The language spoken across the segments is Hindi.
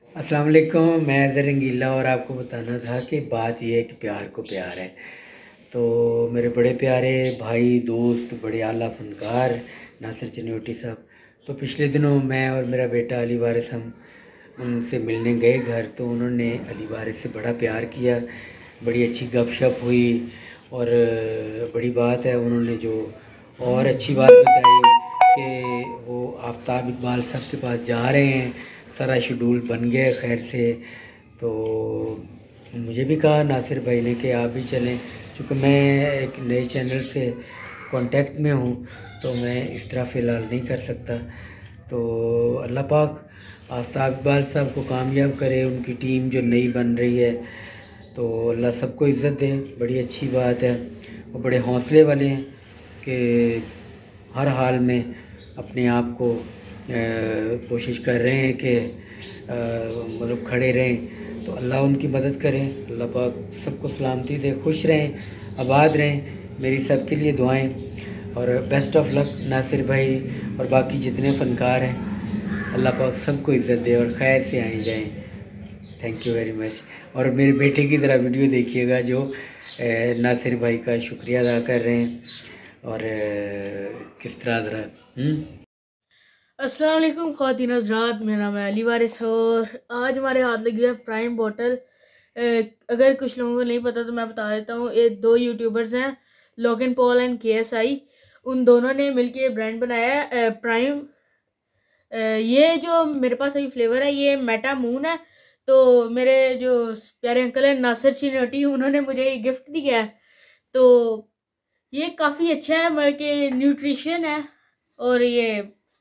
अस्सलाम वालेकुम। मैं ज़र रंगीला और आपको बताना था कि बात यह है कि प्यार को प्यार है। तो मेरे बड़े प्यारे भाई दोस्त बड़े आला फ़नकार नासिर चनोटी साहब, तो पिछले दिनों मैं और मेरा बेटा अली वारिस हम उनसे मिलने गए घर। तो उन्होंने अली वारिस से बड़ा प्यार किया, बड़ी अच्छी गपशप हुई और बड़ी बात है उन्होंने जो और अच्छी बात बताई कि वो आफ्ताब इकबाल साहब के पास जा रहे हैं। सारा शेड्यूल बन गया खैर से। तो मुझे भी कहा नासिर भाई ने कि आप भी चलें, क्योंकि मैं एक नए चैनल से कांटेक्ट में हूँ तो मैं इस तरह फ़िलहाल नहीं कर सकता। तो अल्लाह पाक आफ्ताब इकबाल साहब को कामयाब करे, उनकी टीम जो नई बन रही है तो अल्लाह सबको इज़्ज़त दे। बड़ी अच्छी बात है, वो बड़े हौसले वाले हैं कि हर हाल में अपने आप को कोशिश कर रहे हैं कि मतलब खड़े रहें। तो अल्लाह उनकी मदद करे, अल्लाह पाक सबको सलामती दे, खुश रहें, आबाद रहें। मेरी सब के लिए दुआएं और बेस्ट ऑफ लक नासिर भाई और बाकी जितने फ़नकार हैं। अल्लाह पाक सबको इज़्ज़त दे और खैर से आए जाएं। Thank you very much. और मेरे बेटे की तरह वीडियो देखिएगा जो नासिर भाई का शुक्रिया अदा कर रहे हैं और किस तरह ज़रा अस्सलाम वालेकुम ख़वातीन हज़रात, मेरा नाम है अली वारिस और आज हमारे हाथ लगी है प्राइम बॉटल। अगर कुछ लोगों को नहीं पता तो मैं बता देता हूँ। ये दो यूट्यूबर्स हैं, लोगन पॉल एंड KSI। उन दोनों ने मिलके ब्रांड बनाया है प्राइम। ये जो मेरे पास अभी फ्लेवर है ये मेटा मून है। तो मेरे जो प्यारे अंकल हैं नासिर चिनोटी, उन्होंने मुझे ये गिफ्ट दिया है। तो ये काफ़ी अच्छा है, मतलब कि न्यूट्रिशन है और ये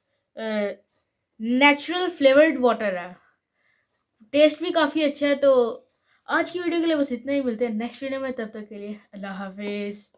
नेचुरल फ्लेवर्ड वाटर है, टेस्ट भी काफ़ी अच्छा है। तो आज की वीडियो के लिए बस इतना ही, मिलते हैं नेक्स्ट वीडियो में, तब तक के लिए अल्लाह हाफिज़।